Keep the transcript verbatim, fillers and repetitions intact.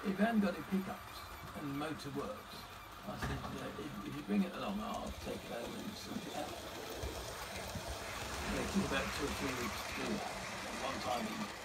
if you haven't got any pickups and the motor works, I said, uh, if, if you bring it along, I'll take it over and sort it out. And it took about two or three weeks to do that. And one time he